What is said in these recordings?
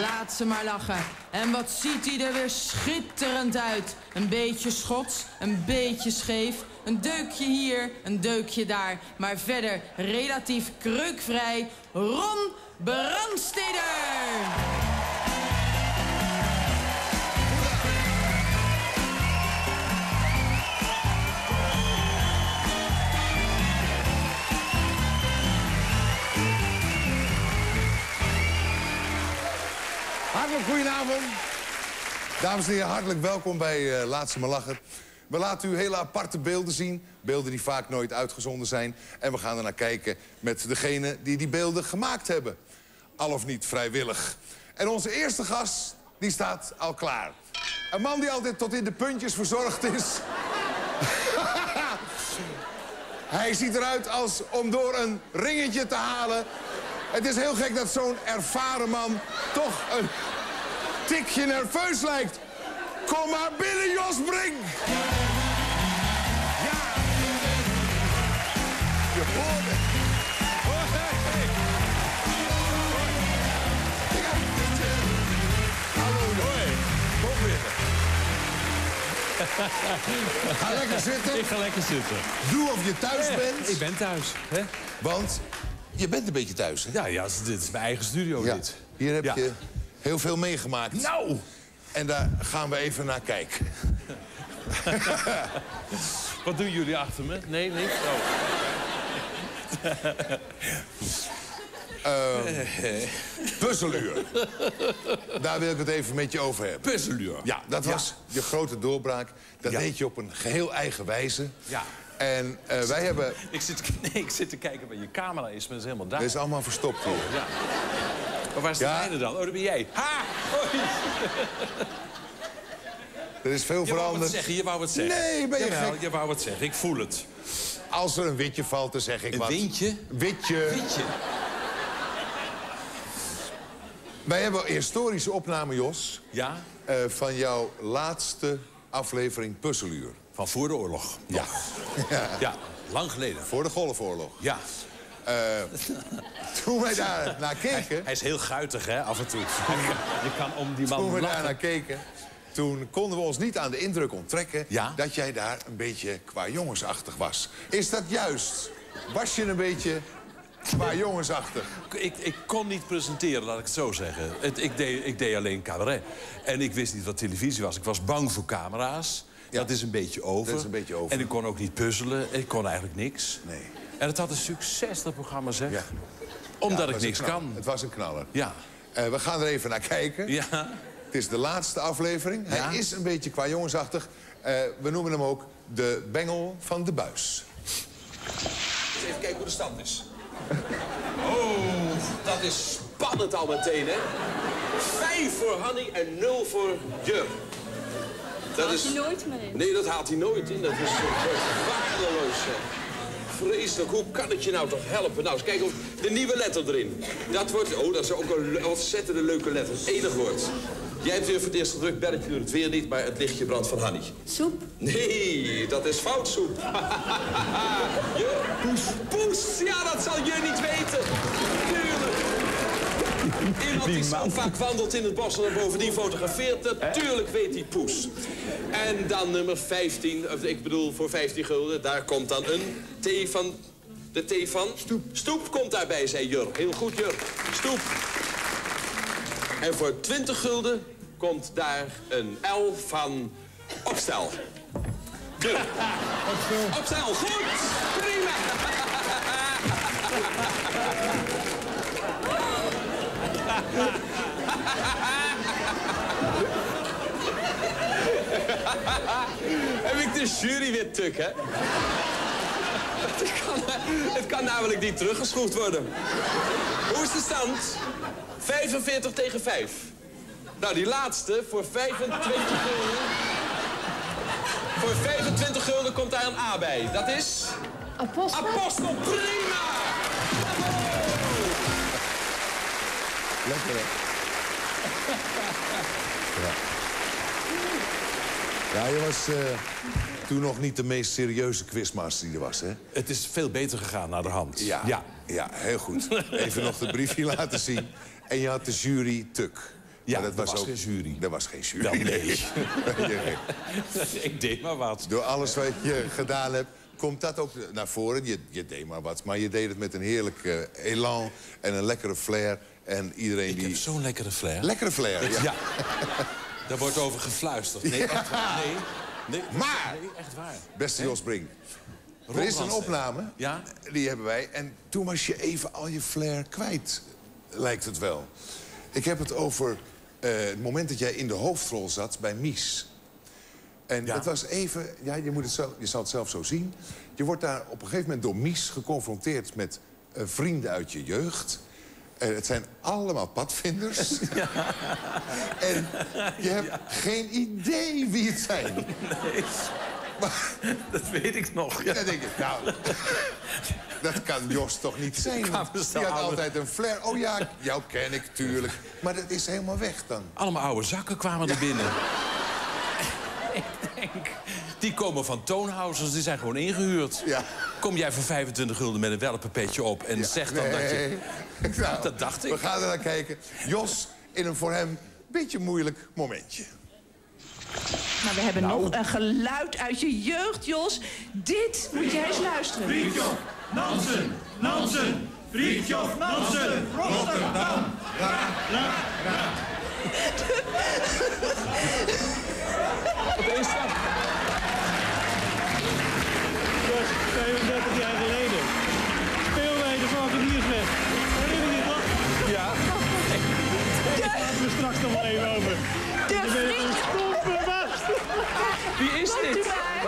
Laat ze maar lachen. En wat ziet hij er weer schitterend uit. Een beetje Schots, een beetje scheef. Een deukje hier, een deukje daar. Maar verder relatief kreukvrij. Ron Brandsteder! Hartelijk goedenavond. Dames en heren, hartelijk welkom bij Laat ze maar lachen. We laten u hele aparte beelden zien. Beelden die vaak nooit uitgezonden zijn. En we gaan er naar kijken met degene die die beelden gemaakt hebben. Al of niet vrijwillig. En onze eerste gast, die staat al klaar. Een man die altijd tot in de puntjes verzorgd is. Hij ziet eruit als om door een ringetje te halen. Het is heel gek dat zo'n ervaren man toch een tikje nerveus lijkt. Kom maar binnen, Jos Brink! Ja! Je hoort het. Hallo, hoi. Kom binnen. Ga lekker zitten. Ik ga lekker zitten. Doe of je thuis bent. Ik ben thuis. Hè? Want je bent een beetje thuis, hè? Ja, dit is mijn eigen studio, Ja. dit. Hier heb je heel veel meegemaakt. Nou! En daar gaan we even naar kijken. Wat doen jullie achter me? Nee, niks? Puzzeluur. Daar wil ik het even met je over hebben. Puzzeluur. Ja, dat was je grote doorbraak. Dat deed je op een geheel eigen wijze. Ja. En wij hebben... Ik zit te kijken waar je camera is, maar dat is helemaal daar. Dat is allemaal verstopt hier. Ja. Maar waar is de mijne dan? Oh, daar ben jij. Ha! Hoi! Er is veel veranderd. Je wou wat zeggen. Nee, ben je gek? Je wou wat zeggen. Ik voel het. Als er een witje valt, dan zeg ik wat. Een windje? Witje. Windje. Wij hebben een historische opname, Jos. Ja? Van jouw laatste aflevering Puzzeluur. Van voor de oorlog. Ja. Ja, lang geleden. Voor de Golfoorlog. Ja. Toen wij daar naar keken... Hij is heel guitig, hè, af en toe. Je kan om die man Toen we lachen. daar naar keken... Toen konden we ons niet aan de indruk onttrekken... Ja? dat jij daar een beetje qua jongensachtig was. Is dat juist? Was je een beetje qua jongensachtig? Ik kon niet presenteren, laat ik het zo zeggen. Ik deed alleen cabaret. En ik wist niet wat televisie was. Ik was bang voor camera's. Ja. Dat is een beetje over. Dat is een beetje over. En ik kon ook niet puzzelen. Ik kon eigenlijk niks. Nee. En het had een succes, dat programma, zeg. Ja. Omdat Ja, ik niks kan. Het was een knaller. Ja. We gaan er even naar kijken. Ja. Het is de laatste aflevering. Ja. Hij is een beetje qua jongensachtig. We noemen hem ook de bengel van de buis. Even kijken hoe de stand is. Oh, dat is spannend al meteen, hè? 5 voor Hanny en 0 voor Jur. Dat haalt hij nooit meer in. Nee, dat haalt hij nooit in. Dat is waardeloos, hè. Vreselijk, hoe kan het je nou toch helpen? Nou, eens kijken of de nieuwe letter erin. Dat wordt, oh, dat is ook een ontzettende leuke letter. Enig woord. Jij hebt weer voor het eerst gedrukt, Berkje doet het weer niet, maar het lichtje brandt van Hanny. Soep. Nee, dat is foutsoep. Poes. Poes, ja, dat zal je niet weten. Tuurlijk. Iemand die zo vaak wandelt in het bos en bovendien fotografeert, natuurlijk weet hij poes. En dan nummer 15, ik bedoel voor 15 gulden, daar komt dan een T van... De T van? Stoep. Stoep komt daarbij, zei Jur. Heel goed, Jur. Stoep. En voor 20 gulden komt daar een L van opstel. Jur. Opstel. Opstel, goed. Prima. Heb ik de jury weer tuk, hè? Het kan namelijk niet teruggeschroefd worden. Hoe is de stand? 45 tegen 5. Nou, die laatste voor 25 gulden. Voor 25 gulden komt daar een A bij. Dat is... Apostel. Apostel, prima! Lekker, hè? Ja. Ja, je was toen nog niet de meest serieuze quizmaster die er was, hè? Het is veel beter gegaan naar de hand. Ja, heel goed. Even nog de briefje laten zien. En je had de jury tuk. Ja, maar dat was geen jury. Er was geen jury. Wel, nee. Nee. Ik deed maar wat. Door alles wat je gedaan hebt, komt dat ook naar voren. Je deed maar wat, maar je deed het met een heerlijk elan en een lekkere flair. En iedereen Ik heb zo'n lekkere flair. Lekkere flair, ja. Ja. Daar wordt over gefluisterd. Nee, echt waar. Nee, Maar, nee, echt waar. beste Jos Brink, er is een opname, ja? Die hebben wij. En toen was je even al je flair kwijt, lijkt het wel. Ik heb het over het moment dat jij in de hoofdrol zat bij Mies. En het was even, ja, je zal het zelf zo zien. Je wordt daar op een gegeven moment door Mies geconfronteerd met vrienden uit je jeugd. Het zijn allemaal padvinders. Ja. En je hebt geen idee wie het zijn. Nee, maar, dat weet ik nog. Ja. Dan denk ik, nou, dat kan Jos toch niet zijn? Die had altijd een flair. Oh ja, jou ken ik, tuurlijk. Maar dat is helemaal weg dan. Allemaal oude zakken kwamen er binnen. Ik denk, die komen van toonhousers, die zijn gewoon ingehuurd. Ja. Kom jij voor 25 gulden met een welpenpetje op en zeg dan dat je... Nou, dat dacht ik. We gaan er naar kijken. Jos, in een voor hem beetje moeilijk momentje. Nou, we hebben nog een geluid uit je jeugd, Jos. Dit moet jij eens luisteren. Fridtjof Nansen, Nansen, Fridtjof Nansen, Rotterdam. Ra, ra, ra. Wat is dat? Dat is 35 jaar geleden. Speelwij de Valkeniersweg. Herinner je je nog? Ja. Daar praten we straks nog wel even over. De Je bent een vriend... stompe mast. Wie is dit?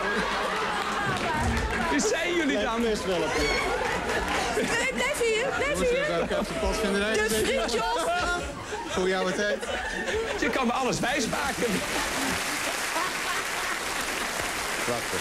Wie zijn jullie dan? Best wel op je. Nee, blijf hier, blijf hier. De Fridtjof. Voor jou het heet. Je kan me alles wijsmaken. Prachtig.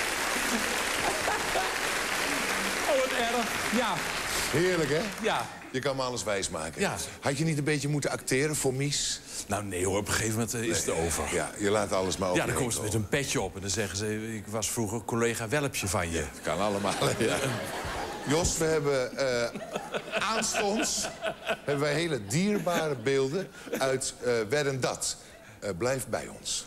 Oh, wat erg. Ja. Heerlijk, hè? Ja. Je kan me alles wijsmaken. Ja. Had je niet een beetje moeten acteren voor Mies? Nou, nee hoor, op een gegeven moment is het over. Ja, je laat alles maar over. Ja, dan komen ze met een petje op en dan zeggen ze... ik was vroeger collega Welpje van je. Het kan allemaal, ja. Jos, we hebben aanstonds hebben wij hele dierbare beelden uit Werden Dat. Blijf bij ons.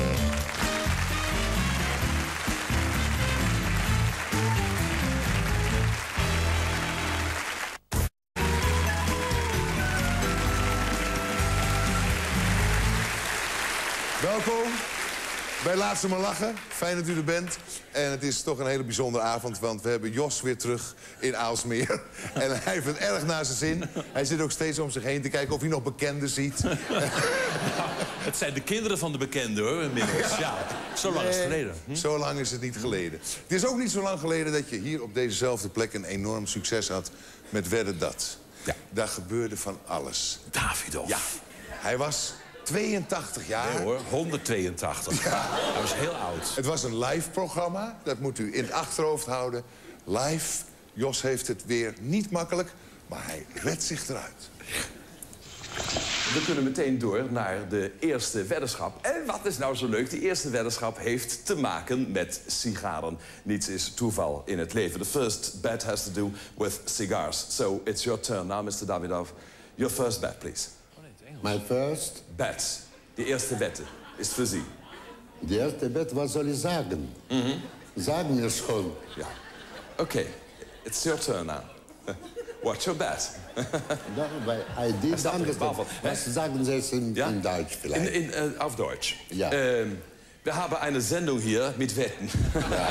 Welkom bij Laat Ze Maar Lachen. Fijn dat u er bent. En het is toch een hele bijzondere avond, want we hebben Jos weer terug in Aalsmeer. En hij heeft het erg naar zijn zin. Hij zit ook steeds om zich heen te kijken of hij nog bekenden ziet. Nou, het zijn de kinderen van de bekenden, hoor, inmiddels. Ja, zo lang is het geleden. Zo lang is het niet geleden. Het is ook niet zo lang geleden dat je hier op dezezelfde plek een enorm succes had met Werden Dat. Ja. Daar gebeurde van alles. Davidoff. Ja, hij was 82 jaar. Nee hoor, 182. Ja. Hij was heel oud. Het was een live programma, dat moet u in het achterhoofd houden. Live, Jos heeft het weer niet makkelijk, maar hij redt zich eruit. We kunnen meteen door naar de eerste weddenschap. En wat is nou zo leuk? Die eerste weddenschap heeft te maken met sigaren. Niets is toeval in het leven. The first bet has to do with cigars. So it's your turn now, Mr. Davidoff. Your first bet, please. My first? Bet. Die eerste wette is voor Sie. De eerste bet, wat zal je zeggen? Sagen is gewoon. Ja. Oké, it's your turn now. What's your bet? No, I did understand. Was sagen Sie es in Deutsch vielleicht? Auf Deutsch. Ja. Wir haben eine Sendung hier mit Wetten. Ja.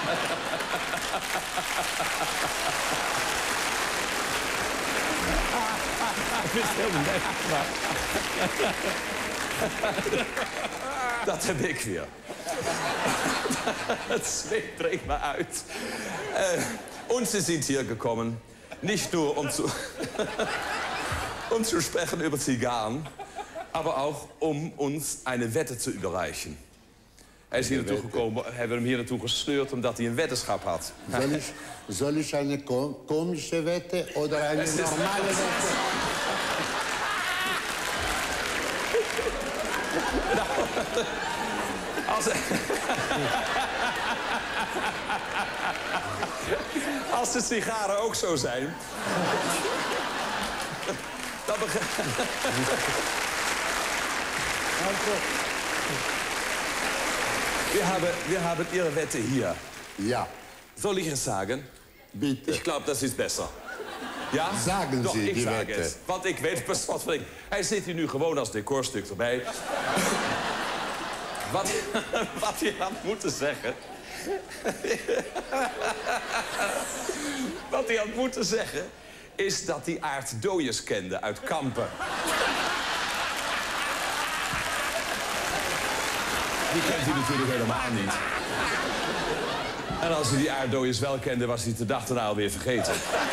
Dat heb ik weer. Het zweet breekt me uit. Und Sie sind hier gekommen, nicht nur um zu sprechen über Zigarren, aber auch um uns eine Wette zu überreichen. Hij is hier naartoe gekomen, hebben hem hier naartoe gestuurd omdat hij een weddenschap had. Soll ich eine komische Wette oder eine normale Wette? Als de sigaren ook zo zijn... Wir haben Ihre Wette hier. Ja. Soll ich es sagen? Bitte. Ich glaube, das ist besser. Ja? Sagen Doch, Sie ik die zeg Wette. het. Want ik weet pas wat van ik. Hij zit hier nu gewoon als decorstuk erbij. wat hij had moeten zeggen... Wat hij had moeten zeggen... is dat hij Aart Dooyes kende uit Kampen. Die kent hij natuurlijk helemaal niet. En als hij die Aart Dooyes wel kende, was hij de dag daarna alweer vergeten.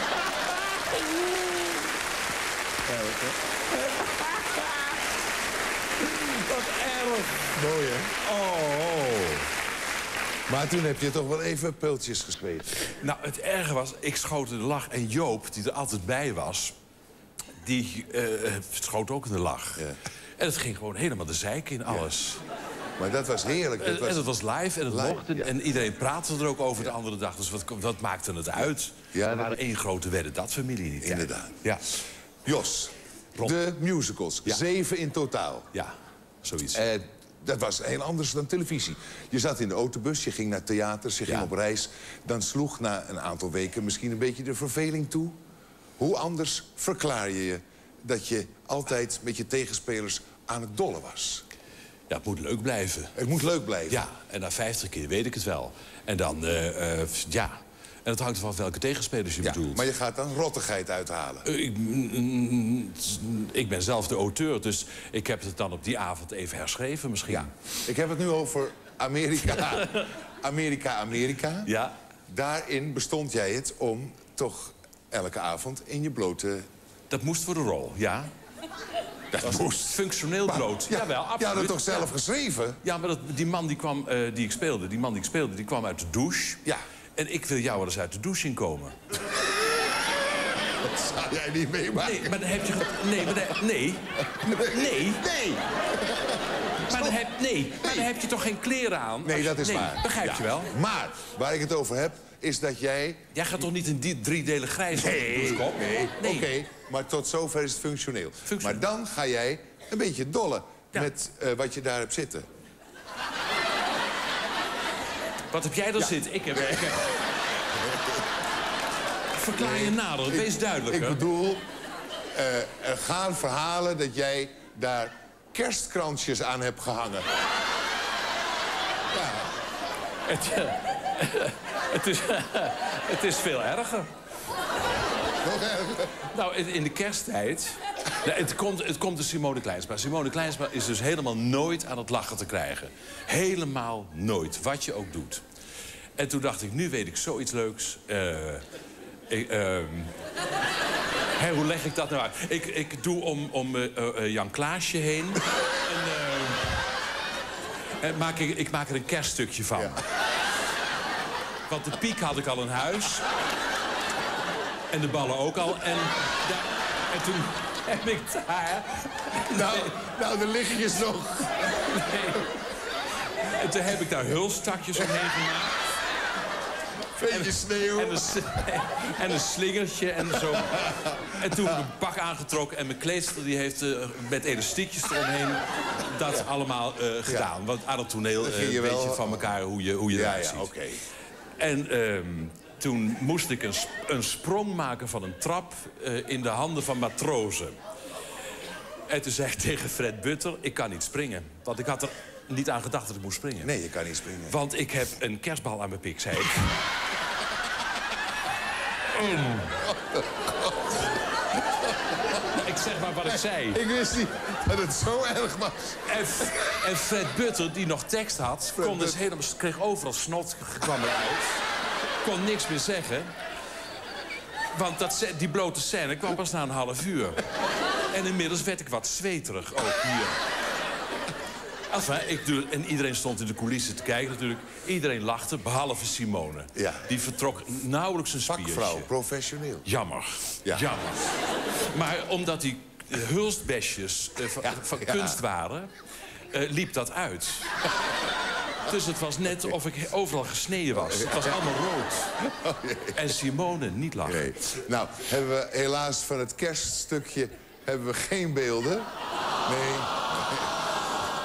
Wat erg. Mooi, hè? Oh. Maar toen heb je toch wel even pultjes gespeeld. Nou, het erge was, ik schoot in de lach. En Joop, die er altijd bij was, die schoot ook in de lach. Ja. En het ging gewoon helemaal de zeik in alles. Maar dat was heerlijk. En het was live en het live, mocht. En iedereen praatte er ook over de andere dag. Dus wat maakte het uit? Ja, We waren één grote wedden-dat-familie die tijd. Inderdaad. Ja. Jos, Rob. de musicals. Ja. 7 in totaal. Ja, zoiets. Dat was heel anders dan televisie. Je zat in de autobus, je ging naar theaters, je ging op reis. Dan sloeg na een aantal weken misschien een beetje de verveling toe. Hoe anders verklaar je je dat je altijd met je tegenspelers aan het dollen was? Ja, het moet leuk blijven. Het moet leuk blijven. Ja, en na 50 keer weet ik het wel. En dan, ja... En het hangt ervan welke tegenspelers je bedoelt. Maar je gaat dan rottigheid uithalen. Ik ben zelf de auteur, dus ik heb het dan op die avond even herschreven misschien. Ja. Ik heb het nu over Amerika. Amerika. Ja. Daarin bestond jij het om toch elke avond in je blote... Dat moest voor de rol, ja. Dat moest. Functioneel bloot. Ja, Jawel, absoluut. je had het toch zelf geschreven? Ja, maar die man die kwam, die ik speelde, die kwam uit de douche. Ja. En ik wil jou wel eens uit de douche zien komen. Dat zou jij niet meemaken. Nee, maar dan heb je... Nee. Maar dan heb je toch geen kleren aan? Nee, dat is waar. Begrijp je wel? Maar waar ik het over heb, is dat jij... Jij gaat toch niet in die 3-delig grijs op de douche komen? Nee. Oké, maar tot zover is het functioneel. Maar dan ga jij een beetje dollen met wat je daar hebt zitten. Wat heb jij dan zitten? Ik heb... Verklaar je nader, wees duidelijk. Ik bedoel, er gaan verhalen dat jij daar kerstkransjes aan hebt gehangen. Ja. Het is veel erger. Nog erger? Nou, in de kersttijd... Nou, het komt de Simone Kleinsma. Simone Kleinsma is dus helemaal nooit aan het lachen te krijgen. Helemaal nooit, wat je ook doet. En toen dacht ik, nu weet ik zoiets leuks. Hoe leg ik dat nou uit? Ik doe om Jan Klaasje heen. En ik maak er een kerststukje van. Ja. Want de piek had ik al in huis. En de ballen ook al. En toen heb ik daar... Nou, de lichtjes nog. Nee. En toen heb ik daar hulstakjes omheen gemaakt. Beetje sneeuw. En een slingertje en zo. En toen heb ik een pak aangetrokken. En mijn kleedster die heeft met elastiekjes eromheen dat allemaal gedaan. Ja. Want aan het toneel een beetje van elkaar hoe je eruit ziet. Oké. En toen moest ik een sprong maken van een trap in de handen van matrozen. En toen zei ik tegen Fred Butter, ik kan niet springen. Want ik had er niet aan gedacht dat ik moest springen. Nee, je kan niet springen. Want ik heb een kerstbal aan mijn pik, zei ik. Ik zeg maar wat ik zei. Ik wist niet dat het zo erg was. En Fred Butter, die nog tekst had, kreeg overal snot, kwam eruit. Kon niks meer zeggen. Want die blote scène kwam pas na een half uur. En inmiddels werd ik wat zweterig ook hier. En iedereen stond in de coulissen te kijken natuurlijk. Iedereen lachte, behalve Simone. Ja. Die vertrok nauwelijks een spiertje. Vakvrouw, professioneel. Jammer. Ja. Jammer. Maar omdat die hulstbesjes van kunst waren, liep dat uit. Dus het was net of ik overal gesneden was. Het was allemaal rood. En Simone niet lachen. Nee. Nou, hebben we helaas van het kerststukje hebben we geen beelden. Nee.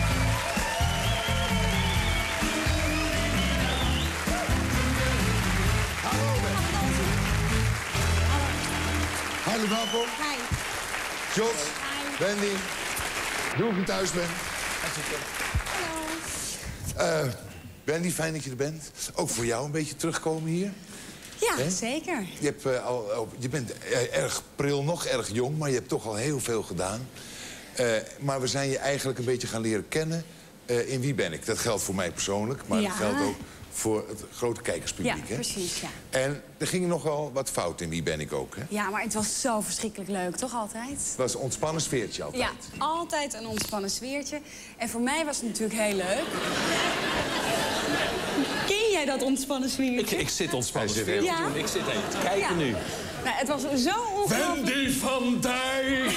Hartelijk welkom. Hi. Jos, Wendy. Doe of je thuis bent. Hallo. Wendy, fijn dat je er bent. Ook voor jou een beetje terugkomen hier. Ja, He? zeker. Je bent erg pril, nog erg jong, maar je hebt toch al heel veel gedaan. Maar we zijn je eigenlijk een beetje gaan leren kennen in Wie ben ik? Dat geldt voor mij persoonlijk, maar dat geldt ook voor het grote kijkerspubliek. Ja, precies, ja. En er ging nogal wat fout in Wie ben ik ook, hè? Ja, maar het was zo verschrikkelijk leuk, toch altijd? Het was een ontspannen sfeertje altijd. Ja, altijd een ontspannen sfeertje. En voor mij was het natuurlijk heel leuk. Ken jij dat ontspannen sfeertje? Ik zit ontspannen sfeertje. Ja? Ik zit even te kijken nu. Nou, het was zo ongelooflijk... Wendy van Dijk!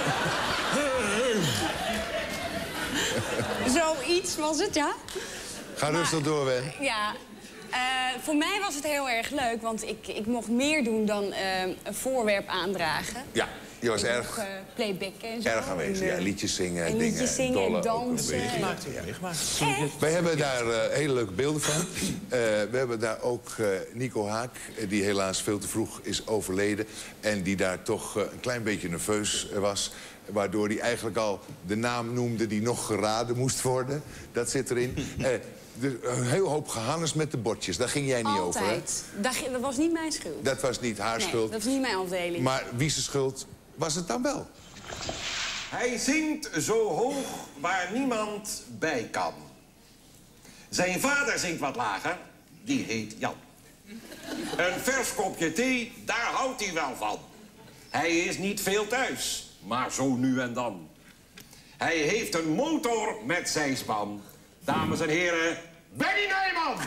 Zoiets was het, ja. Ga rustig door, Wen. Ja. Voor mij was het heel erg leuk, want ik mocht meer doen dan een voorwerp aandragen. Ja, je was erg... Mocht, playbacken en zo. Erg aanwezig, ja. Liedjes zingen, en dingen. liedjes zingen dollen, en dansen. Wij hebben daar hele leuke beelden van. We hebben daar ook Nico Haak, die helaas veel te vroeg is overleden. En die daar toch een klein beetje nerveus was. Waardoor hij eigenlijk al de naam noemde die nog geraden moest worden. Dat zit erin. Een heel hoop gehannes met de bordjes. Daar ging jij niet over, hè? Altijd. Dat was niet mijn schuld. Dat was niet haar schuld. Dat was niet mijn afdeling. Maar wie zijn schuld was het dan wel? Hij zingt zo hoog waar niemand bij kan. Zijn vader zingt wat lager, die heet Jan. Een vers kopje thee, daar houdt hij wel van. Hij is niet veel thuis, maar zo nu en dan. Hij heeft een motor met zijspan. Dames en heren, Benny Nijman!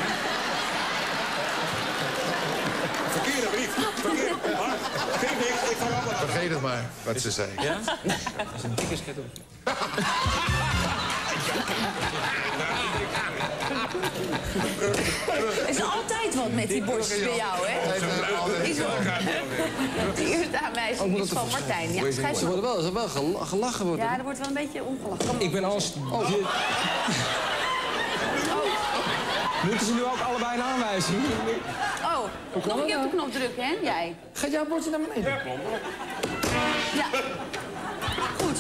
Verkeerde brief. Verkeerde. Maar, geef niks, ik verander dat. Vergeet het maar, wat ze zei. Ja? Dat is een dikke schet. Er is altijd wat met die borstjes bij jou, hè? Die eerste aanwijzing is van Martijn. Ja, Ze worden wel gelachen worden. Ja, er wordt wel een beetje omgelachen. Ik ben als... Moeten ze nu ook allebei een aanwijzing? Oh, nog een keer op de knop drukken, hè? Jij. Gaat jouw bordje naar beneden? Ja, klopt. Ja. Goed.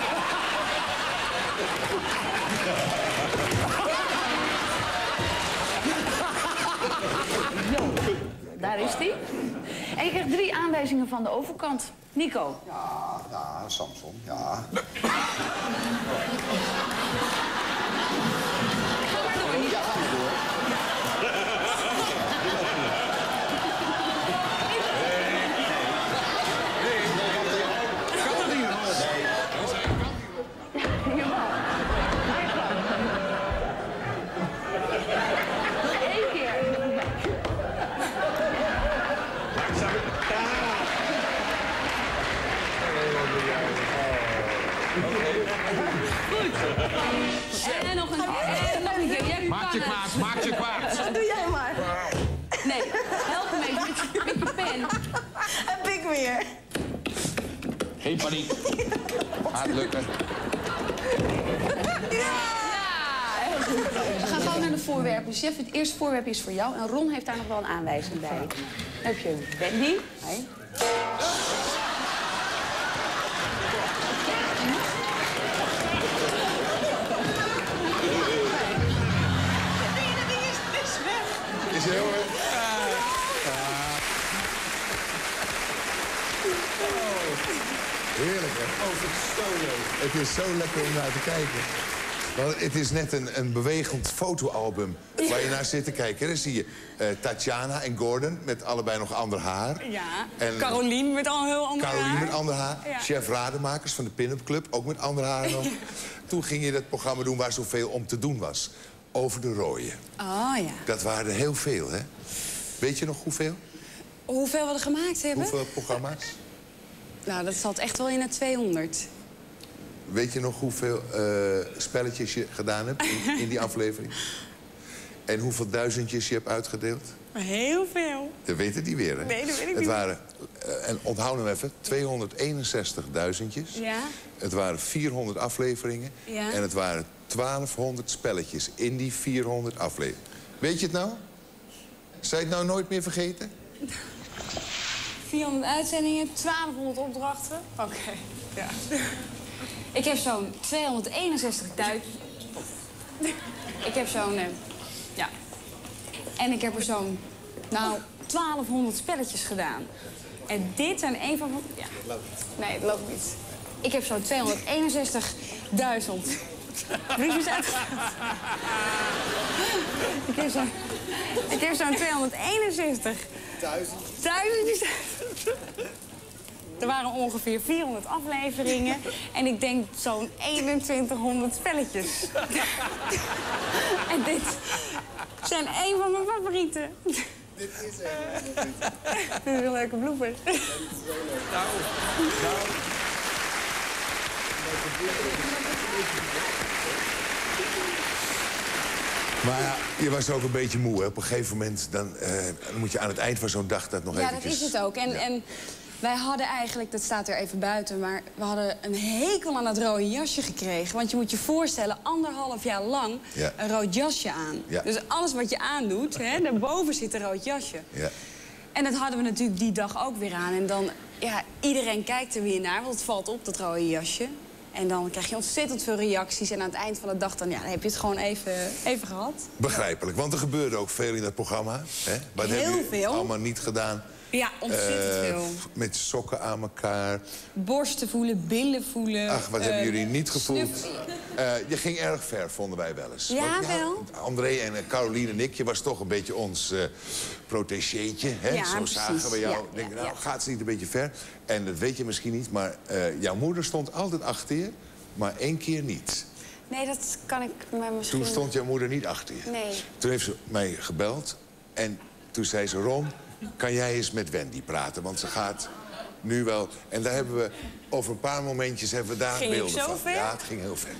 Daar is hij. En je krijgt 3 aanwijzingen van de overkant. Nico. Ja, Samson, ja. En nog een keer. Maak je kwaad, maak je kwaad. Doe jij maar. Nee, help me even met je pen. Heb ik weer. Geen paniek. Gaat lukken. We gaan gewoon naar de voorwerpen. Chef, het eerste voorwerp is voor jou. En Ron heeft daar nog wel een aanwijzing bij. Dan heb je Wendy. Hey. Is heel erg. Heerlijk, hè? Oh, het is zo leuk. Het is zo lekker om naar te kijken. Want het is net een bewegend fotoalbum waar je naar zit te kijken. Dan zie je Tatjana en Gordon met allebei nog ander haar. Ja, En Carolien met al heel ander Carolien haar. met ander haar. Ja. Chef Rademakers van de Pin-Up Club, ook met ander haar nog. Toen ging je dat programma doen waar zoveel om te doen was. Over de rooien. Oh ja. Dat waren er heel veel, hè? Weet je nog hoeveel? Hoeveel we er gemaakt hebben? Hoeveel programma's? Nou, dat zat echt wel in de 200. Weet je nog hoeveel spelletjes je gedaan hebt in die aflevering? En hoeveel duizendjes je hebt uitgedeeld? Heel veel. Dat weet het niet weer, hè? Nee, dat weet ik het niet. waren, en onthoud hem even, 261 duizendjes. Ja. Het waren 400 afleveringen. Ja. En het waren 1200 spelletjes in die 400 afleveringen. Weet je het nou? Zou je het nou nooit meer vergeten? 400 uitzendingen, 1200 opdrachten. Oké, ja. Ik heb zo'n 261 thuis. Ik heb zo'n, ja. En ik heb er zo'n, 1200 spelletjes gedaan. En dit zijn een van... Ja. Nee, dat loopt niet. Ik heb zo'n 261.000 briefjes uitgegeven. Ik heb zo'n 261. Duizend. Er waren ongeveer 400 afleveringen. En ik denk zo'n 2100 spelletjes. En dit zijn een van mijn favorieten. Dit is een favoriet. Dit is een leuke blooper. Maar ja, je was ook een beetje moe, hè? Op een gegeven moment dan moet je aan het eind van zo'n dag dat nog eventjes... Ja, dat is het ook. En wij hadden eigenlijk, dat staat er even buiten... maar we hadden een hekel aan dat rode jasje gekregen. Want je moet je voorstellen, 1,5 jaar lang een rood jasje aan. Ja. Dus alles wat je aandoet, hè, daarboven zit een rood jasje. Ja. En dat hadden we natuurlijk die dag ook weer aan. En dan, ja, iedereen kijkt er weer naar, want het valt op, dat rode jasje. En dan krijg je ontzettend veel reacties. En aan het eind van de dag dan, ja, dan heb je het gewoon even gehad. Begrijpelijk, want er gebeurde ook veel in dat programma. Hè? Maar dat hebben jullie allemaal niet gedaan. Ja, ontzettend veel. Met sokken aan elkaar. Borsten voelen, billen voelen. Ach, wat hebben jullie niet gevoeld? Je ging erg ver, vonden wij wel eens. Ja, wel. André en Caroline en ik, je was toch een beetje ons protégéetje. Hè? Ja, zo precies. zagen we jou. Denk, nou, gaat ze niet een beetje ver? En dat weet je misschien niet, maar jouw moeder stond altijd achter je, maar 1 keer niet. Nee, dat kan ik me misschien... Toen stond jouw moeder niet achter je. Nee. Toen heeft ze mij gebeld en toen zei ze... Ron, kan jij eens met Wendy praten? Want ze gaat nu wel... En daar hebben we over een paar momentjes hebben we daar beelden van. Ging het zo ver? Ja, het ging heel ver.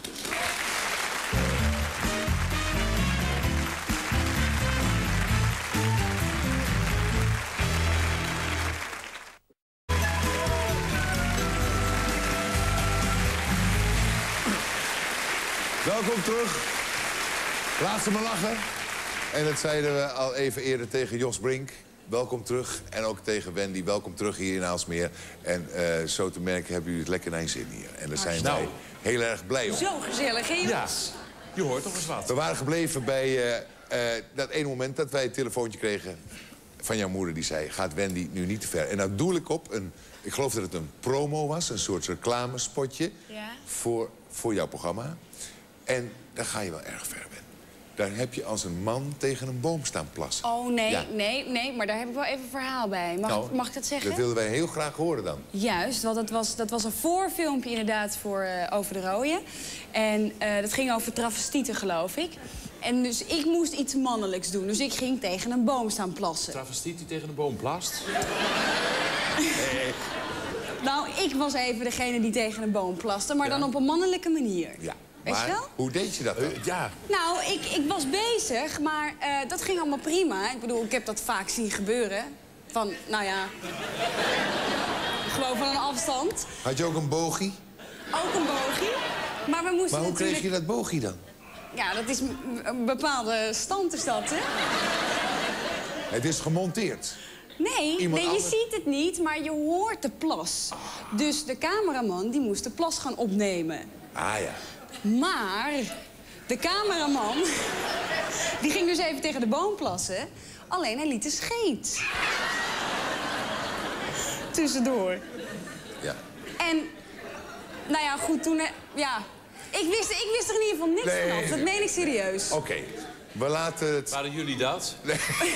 Welkom terug. Laatste maar lachen. En dat zeiden we al even eerder tegen Jos Brink. Welkom terug. En ook tegen Wendy. Welkom terug hier in Aalsmeer. En zo te merken hebben jullie het lekker naar je zin hier. En daar zijn wij heel erg blij om. Zo gezellig, hè? Ja, je hoort toch eens wat. We waren gebleven bij dat ene moment dat wij het telefoontje kregen van jouw moeder. Die zei, gaat Wendy nu niet te ver? En nou doel ik op, ik geloof dat het een promo was. Een soort reclamespotje voor jouw programma. En daar ga je wel erg ver, Ben. Daar heb je als een man tegen een boom staan plassen. Oh, nee, nee, maar daar heb ik wel even een verhaal bij. Mag ik dat zeggen? Dat wilden wij heel graag horen dan. Juist, want dat was een voorfilmpje inderdaad voor Over de Rooie. En dat ging over travestieten, geloof ik. En dus ik moest iets mannelijks doen. Dus ik ging tegen een boom staan plassen. Travestiet die tegen een boom plast? Nee. Nou, ik was even degene die tegen een boom plaste, maar dan op een mannelijke manier. Ja. Weet je wel? Hoe deed je dat dan? Ja. Nou, ik was bezig, maar dat ging allemaal prima. Ik bedoel, ik heb dat vaak zien gebeuren. Van, nou ja... gewoon van een afstand. Had je ook een bogie? Ook een bogie. Maar we moesten hoe kreeg je dat bogie dan? Ja, dat is een bepaalde stand is dat, hè? Het is gemonteerd. Nee, je ziet het niet, maar je hoort de plas. Dus de cameraman die moest de plas gaan opnemen. Ah ja. Maar de cameraman, die ging dus even tegen de boom plassen. Alleen hij liet de scheet tussendoor. Ja. En, nou ja, goed, toen... Ja, ik wist er in ieder geval niks van. Dat meen ik serieus. Oké, we laten het... Waren jullie dat? Nee.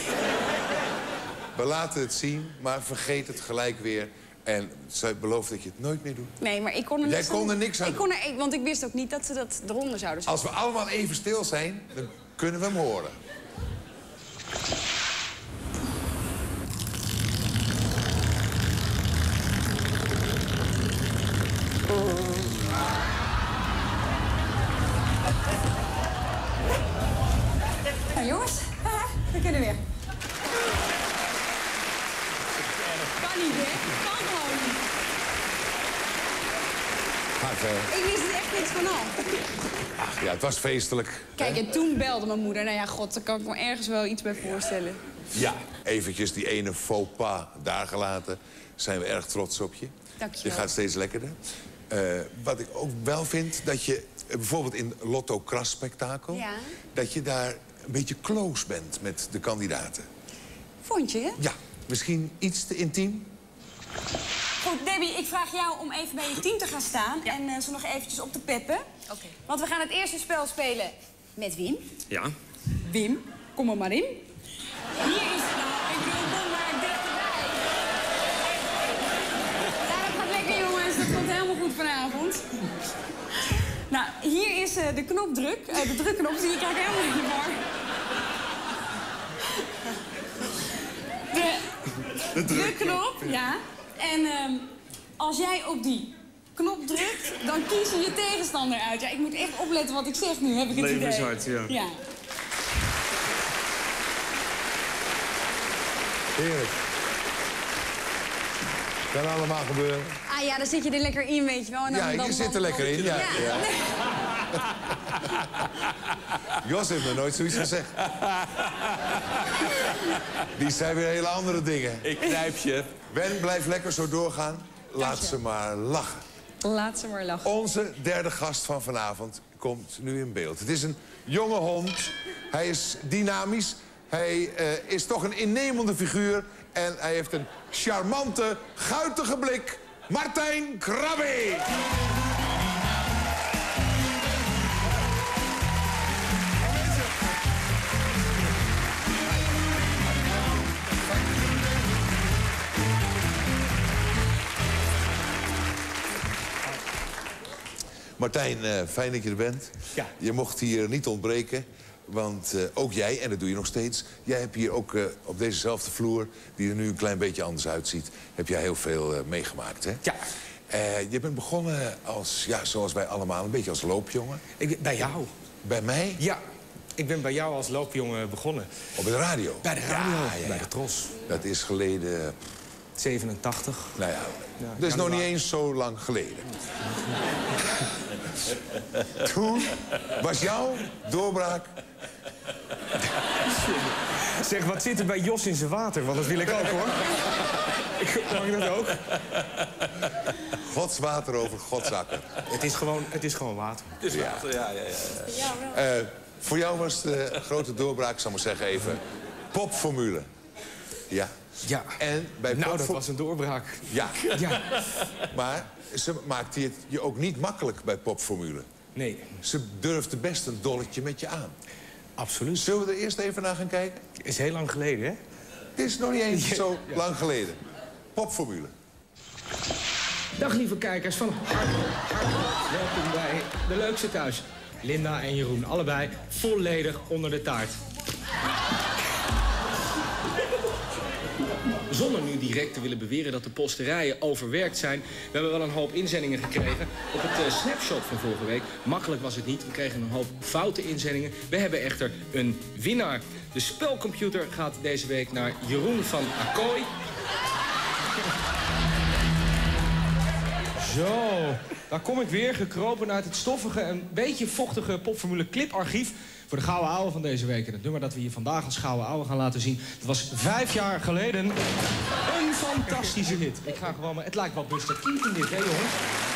We laten het zien, maar vergeet het gelijk weer. En zij belooft dat je het nooit meer doet. Nee, maar ik kon er Jij kon er niks aan doen? Want ik wist ook niet dat ze dat eronder zouden zetten. Als we allemaal even stil zijn, dan kunnen we hem horen. Nou jongens, we kunnen weer. Kan niet, hè? Kan gewoon niet. Ik wist er echt niks van af. Ach ja, het was feestelijk. Kijk, en toen belde mijn moeder. Nou ja, god, daar kan ik me ergens wel iets bij voorstellen. Ja. Eventjes die ene faux pas daar gelaten. Zijn we erg trots op je. Dank je wel. Je gaat steeds lekkerder. Wat ik ook wel vind, dat je bijvoorbeeld in Lotto Kras Spektakel... Ja. dat je daar een beetje close bent met de kandidaten. Vond je, hè? Ja, misschien iets te intiem. Goed, Debbie, ik vraag jou om even bij je team te gaan staan... en ze nog eventjes op te peppen. Oké. Want we gaan het eerste spel spelen met Wim. Ja. Wim, kom er maar in. Hier is... Nou, ik bedoel, kom maar dichterbij. Ja, dat gaat lekker, jongens. Dat komt helemaal goed vanavond. Nou, hier is de knopdruk. De drukknop, zie je, kijk helemaal in de war. De drukknop, ja. En als jij op die knop drukt, dan kies je je tegenstander uit. Ja, ik moet echt opletten wat ik zeg nu, heb ik het idee. Leven is hard, ja. Ja. Heerlijk. Kan allemaal gebeuren. Ah ja, dan zit je er lekker in, weet je wel. En dan, Ja, je zit er lekker in, ja. Ja. Jos heeft me nooit zoiets gezegd. Die zijn weer hele andere dingen. Ik knijp je. Wen, blijf lekker zo doorgaan. Laat ze maar lachen. Laat ze maar lachen. Onze derde gast van vanavond komt nu in beeld. Het is een jonge hond. Hij is dynamisch. Hij is toch een innemende figuur. En hij heeft een charmante, guitige blik. Martijn Krabbe. Martijn, fijn dat je er bent. Ja. Je mocht hier niet ontbreken. Want ook jij, en dat doe je nog steeds... jij hebt hier ook op dezezelfde vloer, die er nu een klein beetje anders uitziet... heb jij heel veel meegemaakt, hè? Ja. Je bent begonnen als, ja, zoals wij allemaal, een beetje als loopjongen. Bij jou. Bij mij? Ja. Ik ben bij jou als loopjongen begonnen. Op de radio? Bij de radio, ja. bij de Tros. Dat is geleden... 87. Nou ja, dat is nog niet eens zo lang geleden. Toen was jouw doorbraak... Zeg, wat zit er bij Jos in zijn water? Want dat wil ik ook, hoor. Mag ik dat ook? Gods water over godsakker. Het is gewoon water. Het is water, ja. Voor jou was de grote doorbraak, zal ik maar zeggen even... popformule. Ja. Ja. En bij dat was een doorbraak. Ja. Ja. Maar ze maakte het je ook niet makkelijk bij popformule. Nee. Ze durfde best een dolletje met je aan. Absoluut. Zullen we er eerst even naar gaan kijken? Is heel lang geleden, hè? Het is nog niet eens zo lang geleden. Popformule. Dag lieve kijkers van hartelijk welkom bij De Leukste Thuis. Linda en Jeroen, allebei volledig onder de taart. Zonder nu direct te willen beweren dat de posterijen overwerkt zijn. We hebben wel een hoop inzendingen gekregen. Op het snapshot van vorige week, makkelijk was het niet. We kregen een hoop foute inzendingen. We hebben echter een winnaar. De spelcomputer gaat deze week naar Jeroen van Akkooi. Zo, daar kom ik weer, gekropen uit het stoffige en beetje vochtige popformule cliparchief voor de Gouden Ouwe van deze week. En het nummer dat we hier vandaag als Gouden Ouwe gaan laten zien, dat was 5 jaar geleden een fantastische hit. Ik ga gewoon maar, het lijkt wel Buster Keaton dit, hè jongens?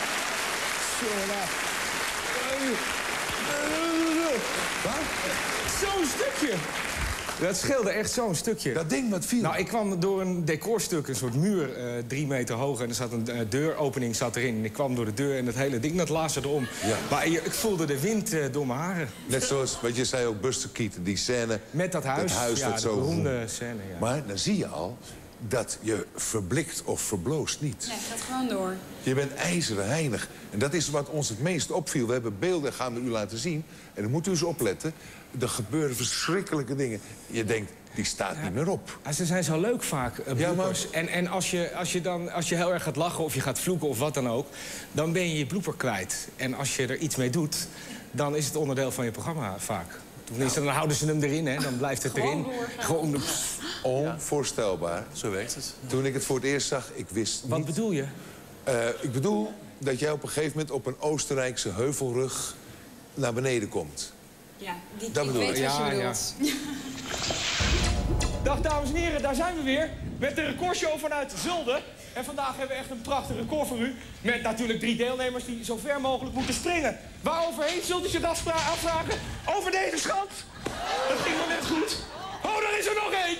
Zo'n stukje. Dat scheelde echt zo'n stukje. Dat ding wat viel. Nou, ik kwam door een decorstuk, een soort muur, 3 meter hoog. En er zat een deuropening zat erin. En ik kwam door de deur en het hele ding, dat laasde erom. Ja. Maar ik voelde de wind door mijn haren. Net zoals, wat je zei ook, Buster Keaton, die scène... Met dat huis, ja, dat de zo beroemde scène, ja. Maar dan zie je al dat je verblikt of verbloost niet. Nee, gaat gewoon door. Je bent ijzeren heilig. En dat is wat ons het meest opviel. We hebben beelden, gaan we u laten zien. En dan moet u eens opletten. Er gebeuren verschrikkelijke dingen. Je denkt, die staat niet meer op. Ja, ze zijn zo leuk vaak, bloopers. Ja, en als je heel erg gaat lachen of je gaat vloeken of wat dan ook... dan ben je je blooper kwijt. En als je er iets mee doet, dan is het onderdeel van je programma vaak. Tenminste, dan houden ze hem erin, hè. Dan blijft het erin. Gewoon onvoorstelbaar. Zo werkt het. Toen ik het voor het eerst zag, ik wist niet... Wat bedoel je? Ik bedoel dat jij op een gegeven moment op een Oostenrijkse heuvelrug naar beneden komt. Ja, dat bedoel ik. Weet wat je bedoelt. Dag dames en heren, daar zijn we weer. Met de recordshow vanuit Zulden. En vandaag hebben we echt een prachtig record voor u. Met natuurlijk 3 deelnemers die zo ver mogelijk moeten springen. Waaroverheen zult u zich afvragen? Over deze schans? Dat ging maar net goed. Oh, daar is er nog één!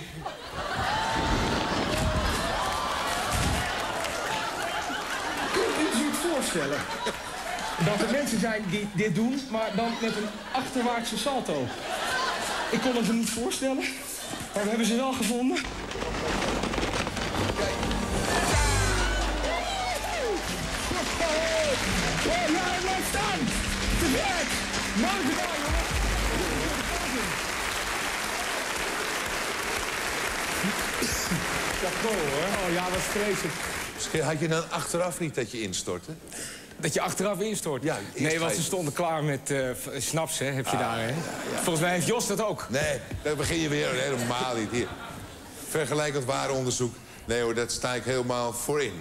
Kunt u zich voorstellen dat er mensen zijn die dit doen, maar dan met een achterwaartse salto? Ik kon het me niet voorstellen, maar we hebben ze wel gevonden. Oh, ja, hij blijft staan! Te werk! Mooi gedaan, jongen! Chapeau, hoor. Oh ja, wat vreselijk. Misschien had je dan achteraf niet dat je instortte? Dat je achteraf instort? Ja, nee, want ze stonden klaar met snaps, hè, heb je daar, hè? Ja. Volgens mij heeft Jos dat ook. Nee, daar begin je weer helemaal niet. Hier, vergelijkend ware onderzoek. Nee hoor, daar sta ik helemaal voor in.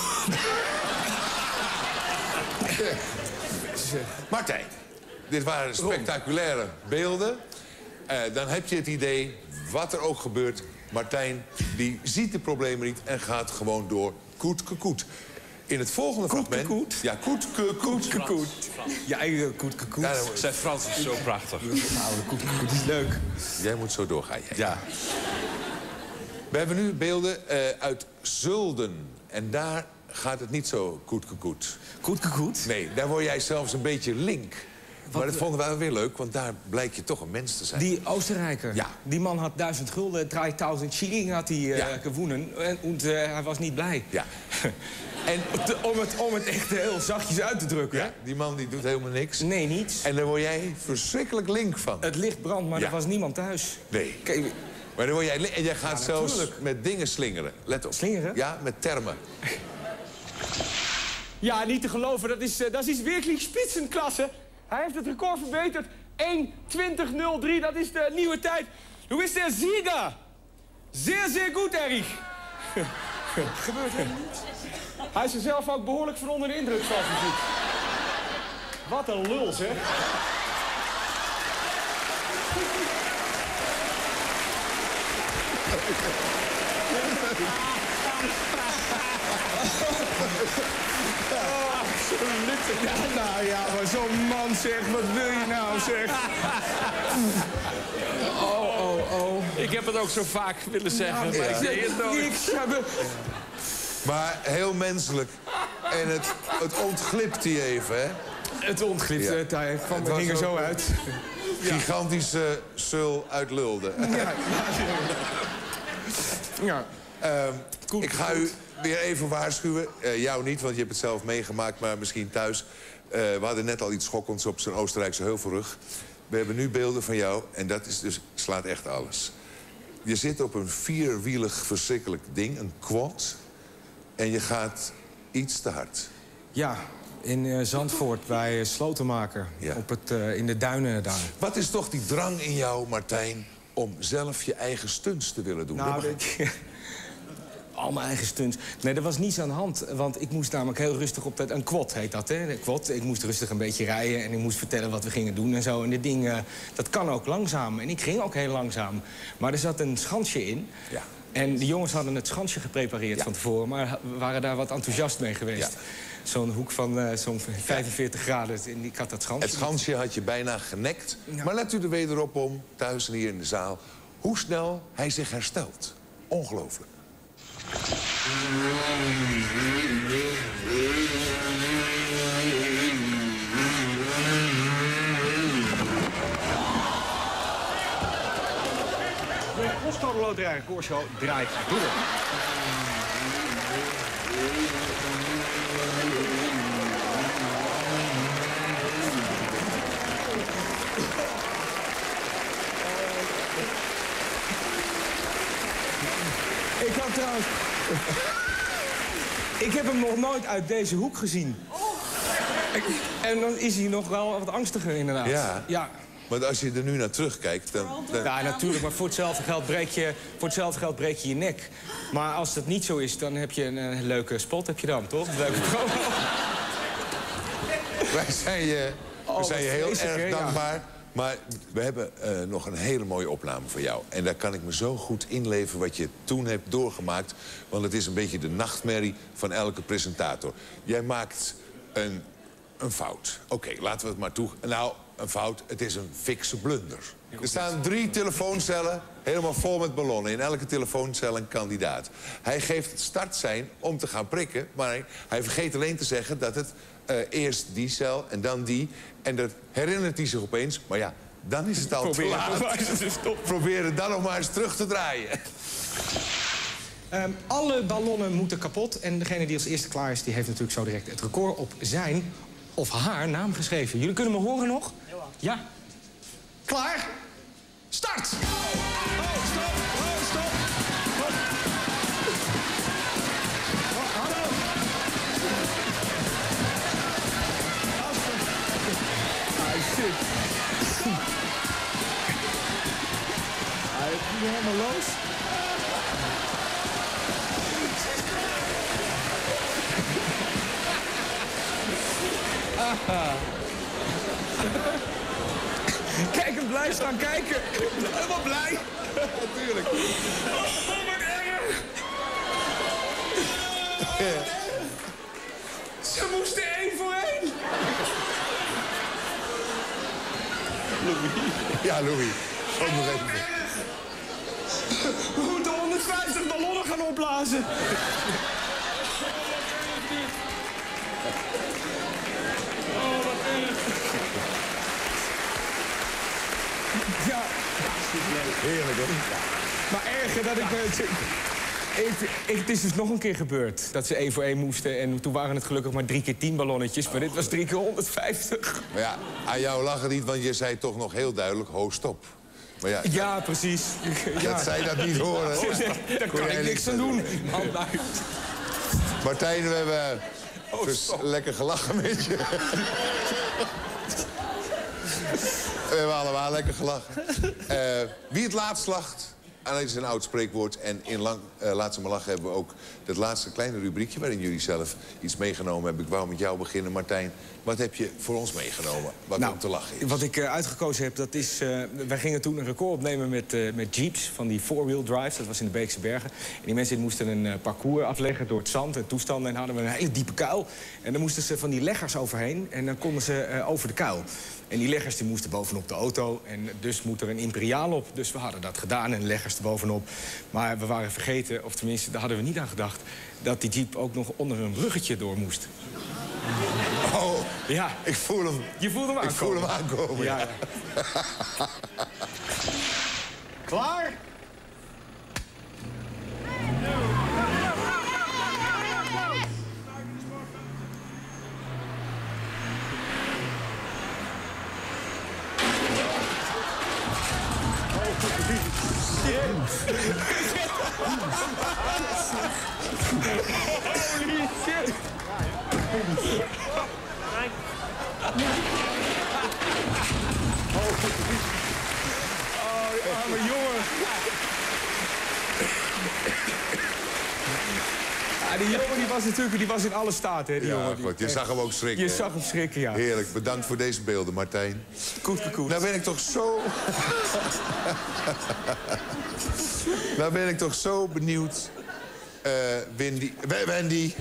Martijn, dit waren spectaculaire beelden. Dan heb je het idee, wat er ook gebeurt... Martijn, die ziet de problemen niet en gaat gewoon door. Koet, koet. In het volgende fragment... Koet. Ja, koet. Je eigen koet. Ja, zijn Frans is zo prachtig. Nou, koet is leuk. Jij moet zo doorgaan. Ja. We hebben nu beelden uit Zulden. En daar gaat het niet zo koet. Koet? Nee, daar word jij zelfs een beetje link. Maar dat vonden wij wel weer leuk, want daar blijkt je toch een mens te zijn. Die Oostenrijker. Ja. Die man had 1000 gulden, 3000 shilling had hij gewonnen. En hij was niet blij. Ja. En om het echt heel zachtjes uit te drukken. Ja, die man die doet helemaal niks. Nee, niets. En daar word jij verschrikkelijk link van. Het licht brandt, maar er was niemand thuis. Nee. Kijk, maar dan word jij en jij gaat zelfs met dingen slingeren. Let op. Slingeren? Ja, met termen. Ja, niet te geloven. Dat is wirklich spitsenklasse. Hij heeft het record verbeterd. 1:20:03, dat is de nieuwe tijd. Hoe is de Sieger? Zeer goed, Erich. Gebeurt helemaal niet. Hij is er zelf ook behoorlijk van onder de indruk, zoals je ziet. Wat een lul, zeg. Absoluut. Ja, nou ja, maar zo'n man zegt, wat wil je nou, zeg? Oh. Ik heb het ook zo vaak willen zeggen, maar ik deed het nooit. Maar heel menselijk. En het ontglipt hij even, hè? Het ontglipt, hij ging er zo uit. Gigantische sul uit Lulde. Ja. Ik ga u weer even waarschuwen. Jou niet, want je hebt het zelf meegemaakt, maar misschien thuis. We hadden net al iets schokkends op zijn Oostenrijkse heuvelrug. We hebben nu beelden van jou en dat is dus, slaat echt alles. Je zit op een 4-wielig verschrikkelijk ding, een quad. En je gaat iets te hard. Ja, in Zandvoort bij Slotenmaker. Ja. In de duinen daar. Wat is toch die drang in jou, Martijn, om zelf je eigen stunts te willen doen? Nou, al mijn eigen stunts. Nee, er was niets aan de hand. Want ik moest namelijk heel rustig op een quad heet dat, hè? Quad. Ik moest rustig een beetje rijden en ik moest vertellen wat we gingen doen en zo. En dit ding, dat kan ook langzaam. En ik ging ook heel langzaam. Maar er zat een schansje in. Ja. En de jongens hadden het schansje geprepareerd van tevoren, maar waren daar wat enthousiast mee geweest. Ja. Zo'n hoek van zo'n 45 graden. En ik had dat schansje. Het schansje had je bijna genekt. Ja. Maar let u er wederop om, thuis en hier in de zaal, hoe snel hij zich herstelt. Ongelooflijk. De Postcode Loterij Recordshow draait door. Ik had trouwens... Ik heb hem nog nooit uit deze hoek gezien. En dan is hij nog wel wat angstiger, inderdaad. Ja. Maar als je er nu naar terugkijkt, dan... Ja, natuurlijk, maar voor hetzelfde geld breek je je nek. Maar als dat niet zo is, dan heb je een leuke spot, heb je dan, toch? Een leuke promo. Wij zijn je heel erg dankbaar Maar we hebben nog een hele mooie opname voor jou. En daar kan ik me zo goed inleven wat je toen hebt doorgemaakt. Want het is een beetje de nachtmerrie van elke presentator. Jij maakt een fout. Oké, laten we het maar toe. Nou, een fout, het is een fikse blunder. Er staan 3 telefooncellen helemaal vol met ballonnen. In elke telefooncel een kandidaat. Hij geeft het startsein om te gaan prikken. Maar hij vergeet alleen te zeggen dat het eerst die cel en dan die. En dat herinnert hij zich opeens. Maar ja, dan is het al te laat. Probeer het dan nog maar eens terug te draaien. Alle ballonnen moeten kapot. En degene die als eerste klaar is, die heeft natuurlijk zo direct het record op zijn of haar naam geschreven. Jullie kunnen me horen nog? Ja. Klaar? Start! Oh, stop! Oh, stop! Oh, hallo! Ah, shit. Hij is nu helemaal los. Aha. Kijk hem blij staan kijken. Helemaal blij. Natuurlijk. Oh, wat erg. Ze moesten 1 voor 1. Louis. Ja, Louis. Ook nog even. We moeten 150 ballonnen gaan opblazen. Oh, wat erg. Ja. Heerlijk, hè? Maar erger dat het is dus nog een keer gebeurd. Dat ze 1 voor 1 moesten. En toen waren het gelukkig maar 3 keer 10 ballonnetjes. Maar dit was 3 keer 150. Maar ja, aan jou lag het niet, want je zei toch nog heel duidelijk, ho, stop. Maar ja, ja, precies. Ja. Dat zij dat niet horen. Daar kan ik niks aan doen. Martijn, we hebben lekker gelachen met je. We hebben allemaal lekker gelachen. Wie het laatst lacht, en dat is een oud spreekwoord. En in Laat Ze Maar Lachen hebben we ook dat laatste kleine rubriekje waarin jullie zelf iets meegenomen hebben. Ik wou met jou beginnen, Martijn. Wat heb je voor ons meegenomen? Wat om te lachen is? Wat ik uitgekozen heb, dat is... wij gingen toen een record opnemen met jeeps van die 4-wheel drives. Dat was in de Beekse Bergen. En die mensen moesten een parcours afleggen door het zand en toestanden. En hadden we een hele diepe kuil. En dan moesten ze van die leggers overheen. En dan konden ze over de kuil. En die leggers die moesten bovenop de auto. En dus moet er een imperiaal op. Dus we hadden dat gedaan en leggers er bovenop. Maar we waren vergeten, of tenminste, daar hadden we niet aan gedacht... dat die jeep ook nog onder een bruggetje door moest. Oh, ja. Ik voel hem. Je voelt hem aankomen. Ik voel hem aankomen. Ja. Klaar? Holy shit! Oh, die arme jongen. Ah, die jongen die was in alle staten, hè, die jongen. Goed, je zag hem ook schrikken. Je zag hem schrikken, ja. Heerlijk, bedankt voor deze beelden, Martijn. Koet. Nou ben ik toch zo... nou ben ik toch zo benieuwd... Wendy.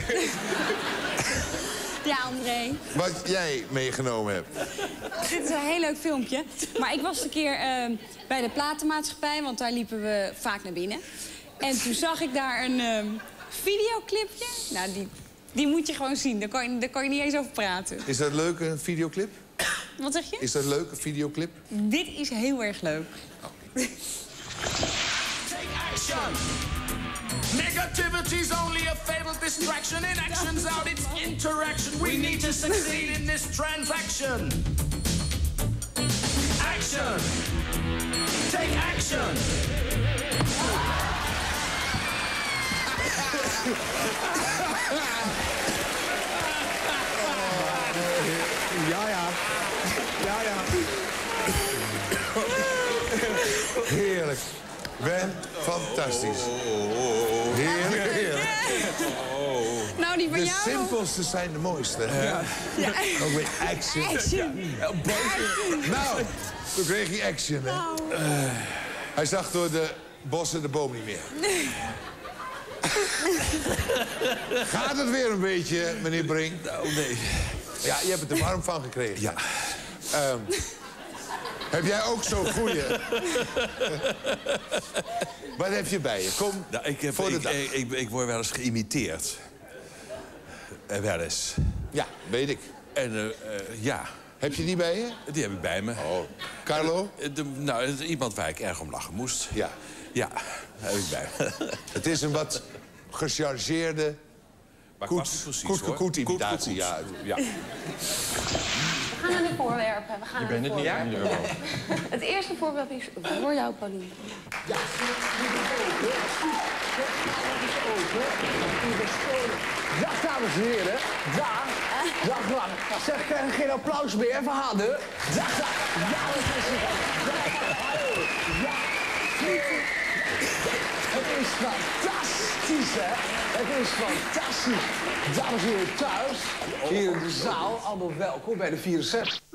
Ja, André. Wat jij meegenomen hebt. Dit is een heel leuk filmpje. Maar ik was een keer bij de platenmaatschappij, want daar liepen we vaak naar binnen. En toen zag ik daar een videoclipje. Nou, die moet je gewoon zien. Daar kan je niet eens over praten. Is dat leuk, een videoclip? Wat zeg je? Is dat leuk, een videoclip? Dit is heel erg leuk. Oh. Take action! Negativity's only a fatal distraction. Inaction's out, it's interaction. We need to succeed in this transaction. Action! Take action! Ja. Heerlijk. Wen, fantastisch. Heerlijk, heerlijk. Nou, die van de jou. De simpelste zijn de mooiste. Ja. Ja. Ook weer action. Action. Ja, nou, toen kreeg hij action, hè. Hij zag door de bossen de boom niet meer. Nee. Gaat het weer een beetje, meneer Brink? Nou, nee. Ja, je hebt het er warm van gekregen. Ja. Heb jij ook zo'n goeie? Wat heb je bij je? Kom, nou, voor de dag. Ik word wel eens geïmiteerd. Wel eens. Ja, weet ik. En ja. Heb je die bij je? Die heb ik bij me. Oh. Carlo? Nou, iemand waar ik erg om lachen moest. Ja. Ja, heb ik bij me. Het is een wat gechargeerde... Koet-imitatie, ja. We gaan naar de voorwerpen. Je bent het niet aan. Het eerste voorwerp is voor jou, Pauline. Ja. Dag, dames en heren. Dag. Dag, lang. Zeg, krijg geen applaus meer. Even handen. Dag, dag. Ja, ja. Het is fantastisch, hè? Het is fantastisch. Dames en heren thuis, hier in de zaal, allemaal welkom bij de 64.